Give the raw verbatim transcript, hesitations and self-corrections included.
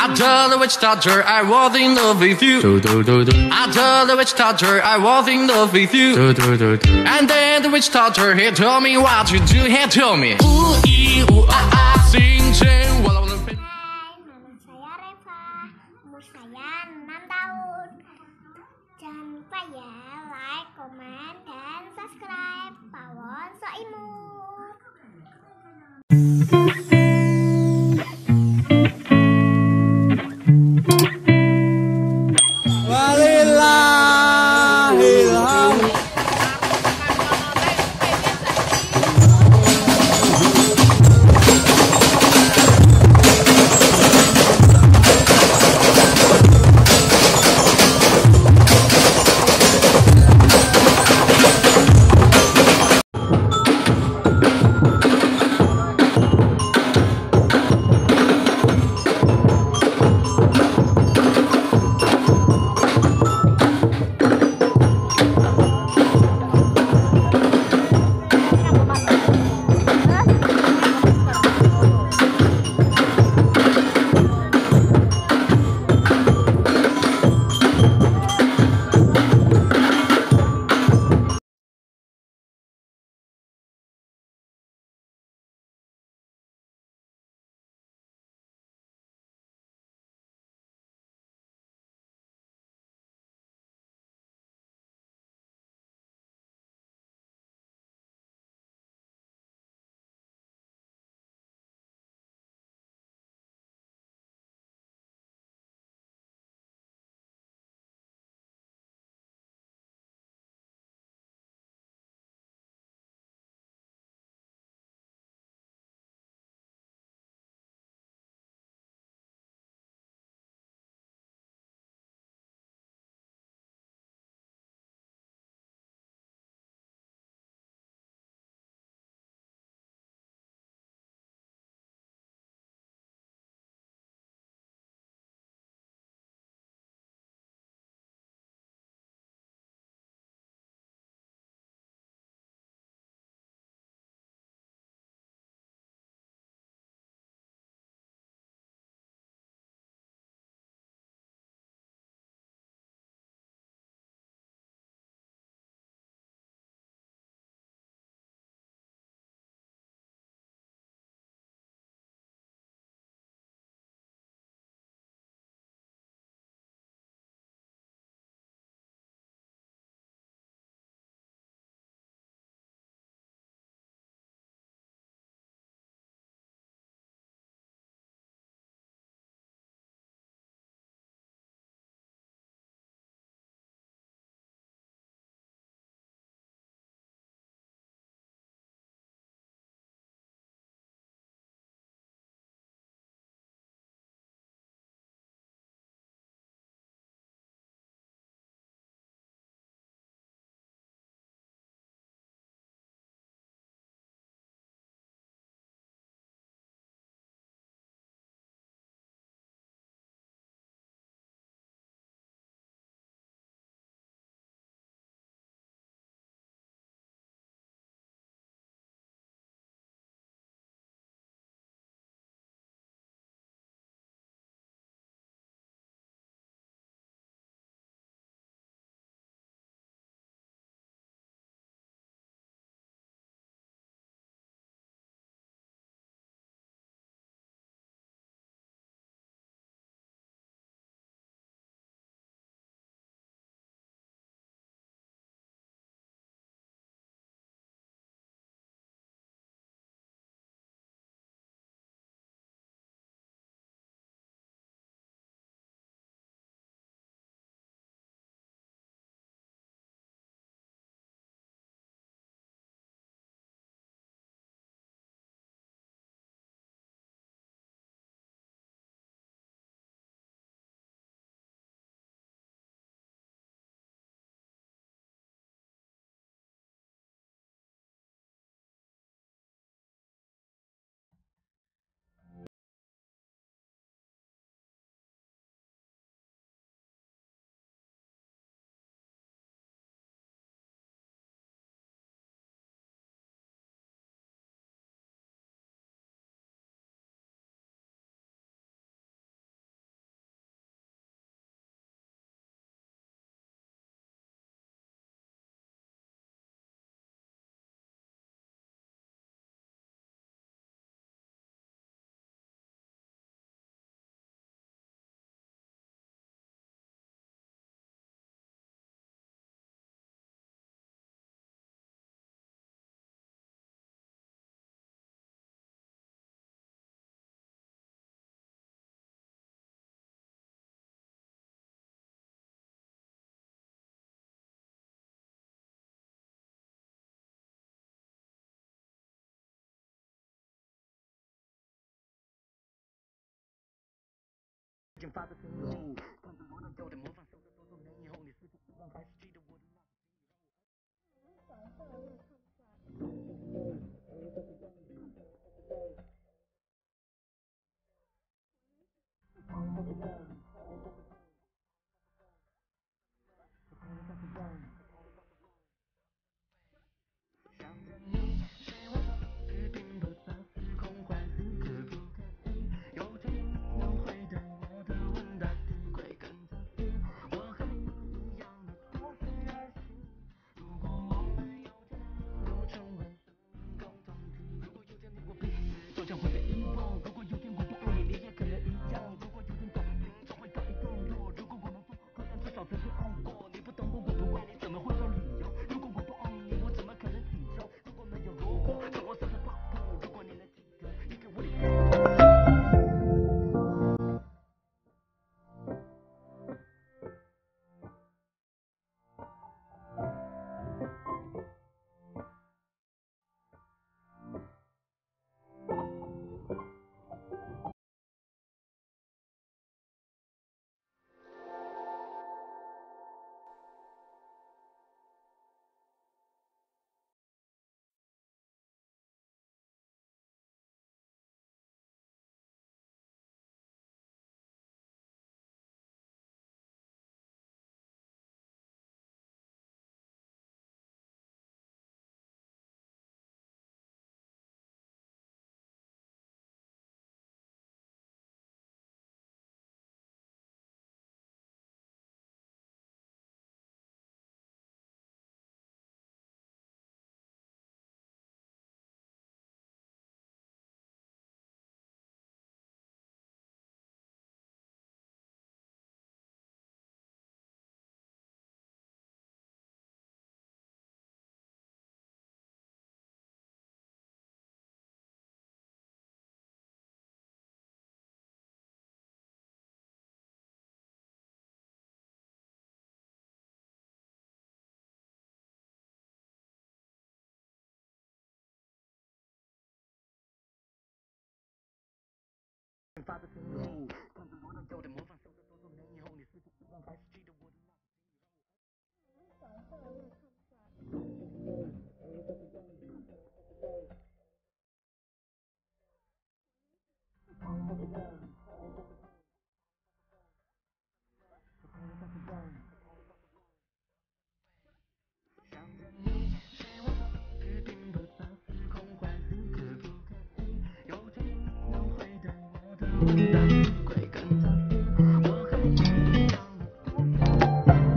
I told the witch doctor I was in love with you. I told the witch doctor I was in love with you. And then the witch doctor he told me what to do. He told me ooh ee ooh ah ah sing sing walau lebih. Hai, nama saya Reva. Umur saya enam tahun. Jangan lupa ya like, komen, dan subscribe Pawon Soimur. 线发的深入，看着罗大佑的模仿，说了多少年以后，你是否依然还是记得我的那个想着你，谁我去并不在时空换时刻不可以，有着你能会对我的问答题会更加细，我和你一样的都是爱情。如果我们有天能成为生命共同体，如果有天你我彼此就将会被遗忘，如果有天我不爱你，你也可能一样。如果有天感情总会告一段落，如果我们不可能至少曾经爱过。你不懂我，我不爱你，怎么会有理由？如果我不爱你，我怎么可能祈求？如果没有如果，从我身上爆破。如果你能记得一个我的发的深入，看着罗大佑的模仿，说了多少年以后，你是否依然还是记得我的想着你，谁我去并不在时空换时刻不可以，有着你能会对我的问答题。